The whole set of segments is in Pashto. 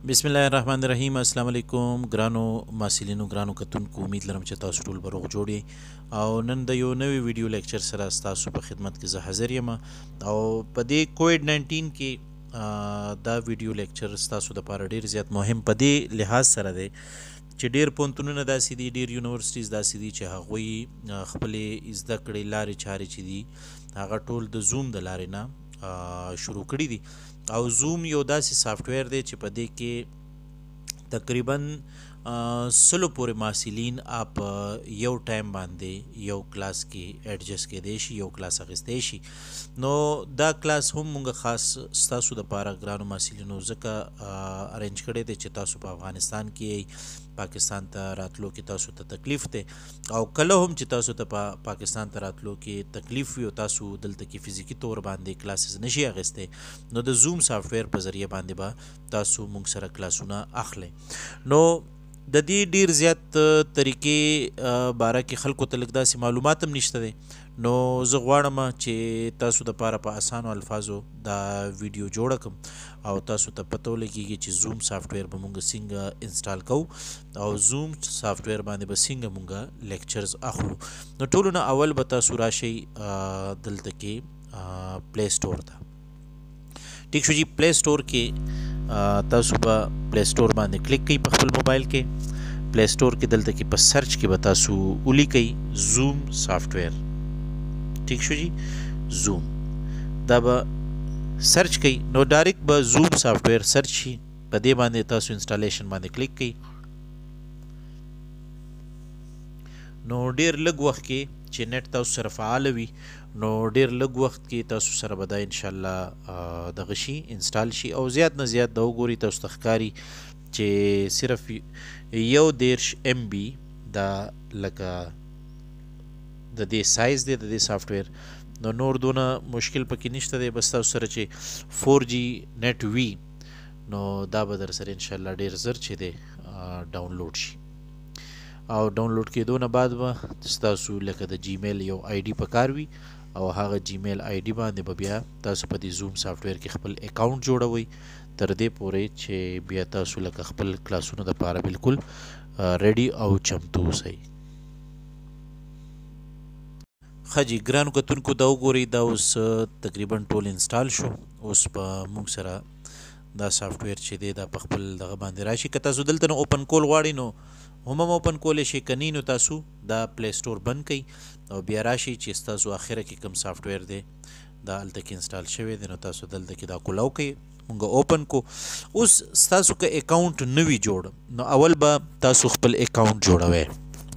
बिस्मिल्लाहिर्रहमानिर्रहीम। अस्सलाम वालेकुम ګرانو محصلینو ګرانو کتونکو، امید لرم چې تاسو ټول به روغ جوړ یې. او نن د یو نوې ویډیو لیکچر سره ستاسو په خدمت کې زه حاضر یم. او په دې کووډ-19 کې دا ویډیو لیکچر ستاسو لپاره ډیر زیات مهم په دې لحاظ سره دی چې ډیر پوهنتونونه داسې دي، ډیر یونیورسيټیز داسې دي چې هغوی خپلې زده کړې لارې چارې چې دي هغه ټول د زوم د لارې نه شروع کړي دي. او زوم یو داسې سافټویر دی چې په دې کې تقریبا سلو پورې محصلین اپ یو ټایم باندې یو کلاس کې ایڈجسټ کېدای شي، یو کلاس اخیستی شي. نو دا کلاس هم موږ خاص ستاسو دپاره ګرانو محصلینو ځکه ارینج کړی دی چې تاسو په افغانستان کې پاکستان ته راتلو کې تاسو ته تکلیف دی، او کله هم چې تاسو ته پاکستان ته راتلو کې تکلیف وي او تاسو دلته کې فزیکي طور باندې کلاسز نشي اخیستی، نو د زوم سافټویر په ذریعه باندې به تاسو موږ سره کلاسونه اخلئ. نو د دې ډیر زیات طریقې باره کې خلکو ته لږ داسې معلومات هم نشته دی. نو زه غواړم چې تاسو دپاره په اسانو الفاظو دا ویډیو جوړه کړم او تاسو ته پته ولګېږي چې زوم سافټویر به مونږ څنګه انسټال کوو او زوم سافټویر باندې به څنګه مونږ لیکچرز اخلو. نو ټولو نه اول به تاسو راشئ دلته کې پلی سټور ته. ټیک شو جی، پلی سټور کې تاسو به پلی سټور باندې کلیک کړئ په خپل موبایل کې. پلی سټور کې دلته کې په سرچ کې به تاسو ولیکئ زوم سافټویر. ٹھیک شو جی، زوم دا به سرچ کئ نو ډایرکټ به زوم سافټویر سرچ شي. په دې باندې تاسو انسټالیشن باندې کلیک کئ. نو ډیر لږ وخت کې چې نت تاسو سره فعال وي نو ډیر لږ وخت کې تاسو سره به دا ان شاء الله دغه شي انسټال شي. او زیات نه زیات دا وګورئ تاسو ته ښکاري چې صرف 1.30 MB دا لکه د دې سایز دی د دې سافټویر. نو نور دونه مشکل پکې نشته دی، بس تاسو سره چې 4G نت وي نو دا به در سره ان شاء الله ډیر زر چې دی ډاونلوډ شي. او ډاونلوډ کېدو نه بعد به ستاسو لکه د جیمیل یو آی ډي پکار وي او هغه جیمیل آی ډي باندې به بیا تاسو په دې زوم سافټویر کې خپل اکاونټ جوړوئ تر دې پورې چې بیا تاسو لکه خپل کلاسونو دپاره بالکل ریډي او چمتو اوسئ. خجی ګرانو کتونکو دا وګورئ دا اوس تقریبا ټول انسټال شو. اوس په موږ سره دا سافټویر چې دی دا په خپل دغه باندې راشي. که تاسو دلته نه اوپن کول غواړئ نو هم اوپن کولی شئ، که نه نو تاسو دا پلی سټور بند کړئ او بیا راشئ چې ستاسو اخره کې کوم سافټویر دی دا هلته کې انسټال شوی دی نو تاسو دلته کې دا کولاو کړئ، مونږ اوپن کو. اوس ستاسو که اکاونټ نه وي جوړ نو اول به تاسو خپل اکاونټ جوړوئ.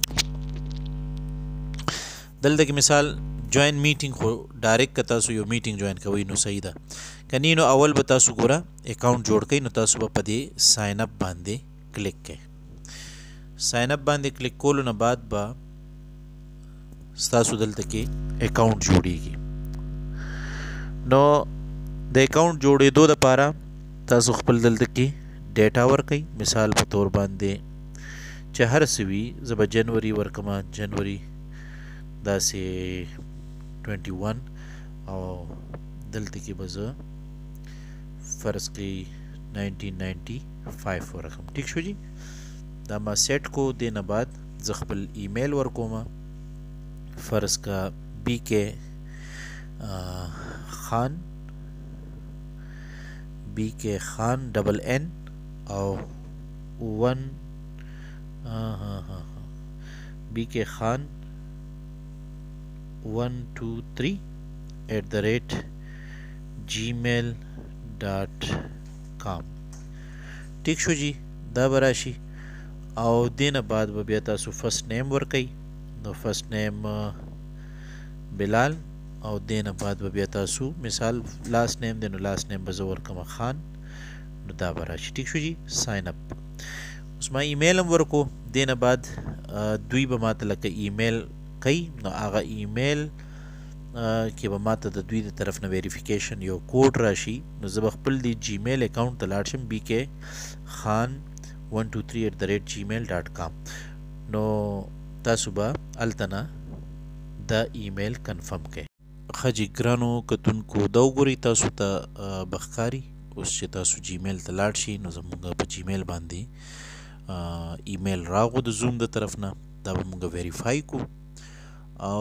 دلته کې مثال جوین میټینګ خو ډایرکټ که تاسو یو میټینګ جوین کوئ نو صحیح ده، که نه نو اول به تاسو ګوره اکاونټ جوړ کړئ نو تاسو به په دې ساین اپ باندې کلیک کړئ. ساین اپ باندې کلیک کولو نه بعد به ستاسو دلته کې اکاونټ جوړیږي. نو د اکاونټ جوړېدو دپاره تاسو خپل دلته کې ډیټا ورکئ. مثال په طور باندې چې هر څه وي زه به جنوري ورکمه، جنوري داسې 21 او دلته کې به زه فرض کړئ 1995 ورکم. ټیک شو جی، دا ما سیټ کو. دې نه بعد زه خپل ایمیل ورکوم، فرض کا BK خان NN او 1 BK خان 123 @gmail.com. ٹھیک شو جی، دا به راشي. او دې نه بعد به بیا تاسو فرست نیم ورکئ نو فرست نیم بلال، او دې نه بعد به بیا تاسو مثال لاست نیم دی نو لاست نیم به زه ورکم خان، نو دا به راشي. ټیک شو جی، ساین اپ. اوس ما ایمیل هم ورکو. دې نه بعد دوی به ماته لکه ایمیل کوي نو هغه ایمیل کې به ماته د دوی د طرف نه ویریفیکیشن یو کوډ راشي نو زه به خپل دی جیمیل اکاونټ ته لاړ شم BK خان 123 @gmail.com. نو تاسو به هلته نه دا ایمیل کنفرم کړئ. خجی ګرانو کتونکو دا وګورئ تاسو ته بخکاری اوس چې تاسو جیمیل ته لاړ شئ نو زموږ په جیمیل باندې ایمیل راغو د زوم د طرف نه دا به موږ ویریفای کو او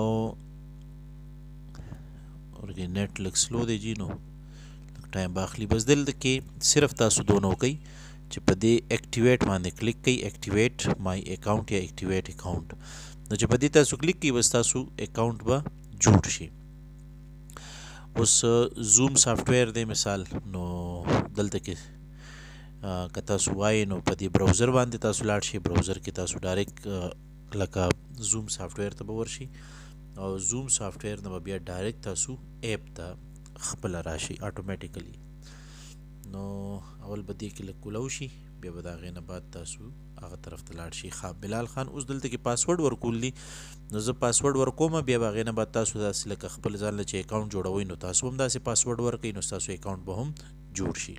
ورګه نت لږ سلو دی جی نو لږ ټایم باخلی بس دلته کې صرف تاسو دونو کوي چې په دې اکټیویټ باندې کلیک کوي اکټیویټ مای اکاونٹ یا اکټیویټ اکاونٹ نو چې په دې تاسو کلیک کوي بس تاسو اکاونٹ به جوړ شي اوس زوم سافټویر دی مثال نو دلته کې که تاسو وایي نو په دې براوزر باندې تاسو لاړ شئ براوزر کې تاسو ډایرکټ لکه زوم سافټویر ته به ورشي او زوم سافټویر نه به بیا ډایرکټ تاسو اپ ته خپله راشي اټومیټیکلی نو اول به دې کې لږ کولاو شي بیا به د هغې نه بعد تاسو هغه طرف ته لاړ شي بلال خان اوس دلته کې پاسورډ ورکول دي نو زه پاسورډ ورکوم بیا به هغې نه بعد تاسو داسې لکه خپل ځان له چې اکاونټ جوړوئ نو تاسو هم داسې پاسورډ ورکوئ نو ستاسو اکاونټ به هم جوړ شي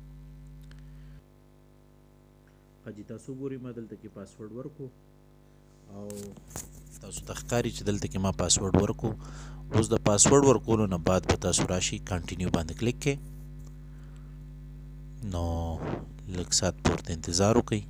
حاجي تاسو ګورئ ما دلته کې پاسورډ ورکو او تاسو ته ښکاري چې دلته کې ما پاسورډ ورکو اوس د پاسورډ ورکولو نه بعد به تاسو راشي کنټینیو باندې کلیک کړئ نو لږ ساعت پورته انتظار وکړئ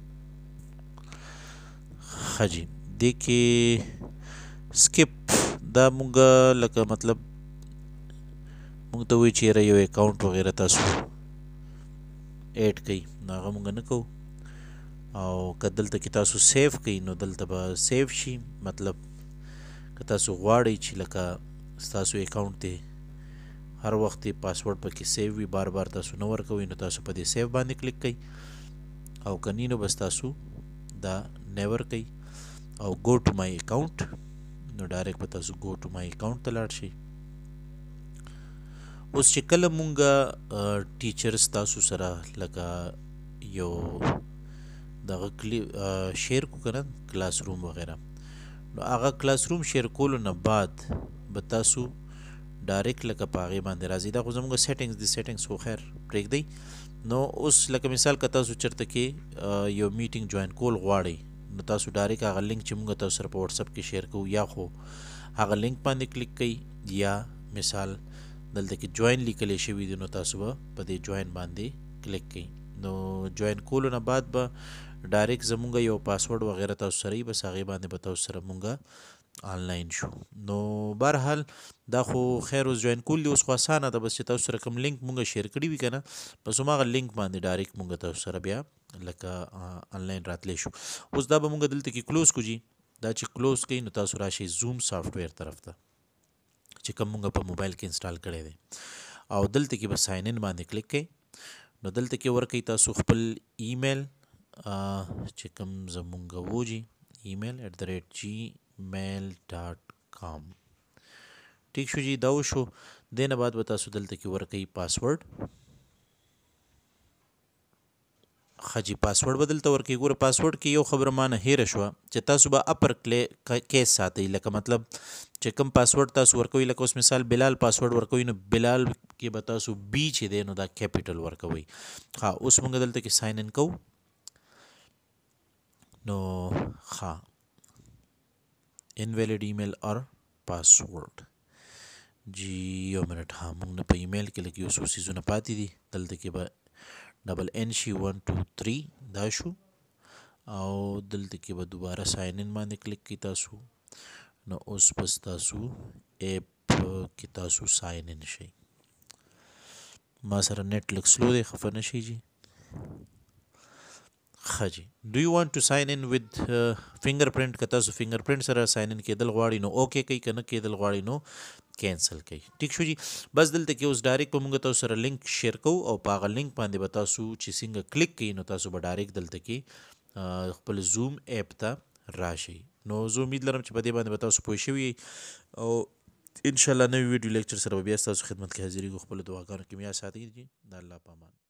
ښه جي دې کې سکپ دا مونږ لکه مطلب مونږ ته وایي چې یاره یو اکاونټ وغیره تاسو ایډ کړئ نو هغه مونږ نه کوو او که دلته کې تاسو سیف کړئ نو دلته به سیف شي مطلب که تاسو غواړئ چې لکه ستاسو اکاونټ دی هر وخت یې پاسورډ پکې سیو وي بار بار تاسو نه ورکوئ نو تاسو په دې سیو باندې کلیک کړئ او که نه نو بس تاسو دا نیور کوئ او ګو ټو مای اکاونټ نو ډایرکټ به تاسو ګو ټو مای اکاونټ ته لاړ شئ اوس چې کله مونږ ټیچرز تاسو سره لکه یو دغه شیر کو کنه کلاس روم وغیره نو هغه کلاس روم شیر کولو نه بعد به تاسو ډایرکټ لکه په هغې باندې راځي دا خو زموږ سیټینګز دي سیټینګز خو خیر پرېږدئ نو اوس لکه مثال که تاسو چېرته کې یو میټینګ جوین کول غواړئ نو تاسو ډایرکټ هغه لینک چې موږ تاسو سره په وټساپ کې شیر کوو یا خو هغه لینک باندې کلیک کوئ یا مثال دلته کې جوین لیکلی شوي دي نو تاسو به په دې جوین باندې کلیک کوئ نو جوین کولو نه بعد به ډایرکټ زموږ یو پاسورډ وغیره تاسو سره وي بس هغې باندې به تاسو سره مونږ آنلاین شو نو بهرحال دا خو خیر اوس جوین کول دي اوس خو اسانه ده بس چې تاسو سره کوم لینک مونږ شیر کړي وي که نه بس هماغه لینک باندې ډایرکټ مونږ تاسو سره بیا لکه آنلاین راتلی شو اوس دا به مونږ دلته کې کلوز کو جي دا چې کلوز کوي نو تاسو راشئ زوم سافټویر طرف ته چې کوم مونږ په موبایل کې انسټال کړی دی او دلته کې به ساین ان باندې کلیک کوئ نو دلته کې ورکوئ تاسو خپل ایمیل چې کوم زمونږ و جي ایمیل @gmail.com ټیک شو جی دا وشو دې نه بعد به تاسو دلته کې ورکوئ پاسورډ ښه جي پاسورډ به دلته ورکوئ ګوره پاسورډ کې یو خبره مانه هیره شوه چې تاسو به اپر کیس ساتئ لکه مطلب چې کوم پاسورډ تاسو ورکوئ لکه اوس مثال بلال پاسورډ ورکوئ نو بلال کې به تاسو بي چې دی نو دا کیپیټل ورکوئ ښه اوس موږ دلته کې ساین ان کوو نو ښه invalid email or password جی یو منټ ها موږ نه په ایمیل کې لږ یو څو څیزونه پاتې دي دلته کې به ډبل شي 1 2 3 دا شو او دلته کې به دوباره ساین ان باندې کلیک کړئ تاسو نو اوس بس تاسو ایپ کې تاسو ساین ان شئ ما سره نیټ لږ سلو دی خفه نه شئ جی ښه جی ډو یو وانټ ټو ساین ان ود فنګر پرنټ که تاسو فنګر پرنټ سره ساین ان کېدل غواړئ نو اوکې کوئ که نه کېدل غواړئ نو کینسل کوئ ټیک شو جی بس دلته کې اوس ډایرکټ به موږ تاسو سره لینک شیر کوو او په هغه لینک باندې به تاسو چې څنګه کلیک کوئ نو تاسو به ډایرکټ دلته کې خپل زوم ایپ ته راشئ نو زه امید لرم چې په دې باندې به تاسو پوه شوي او انشاءالله نوی ویډیو لیکچر سره به بیا ستاسو خدمت کې حاضرېږو خپلو دعاګانو کې مې یاد ساتئ جی د الله په امان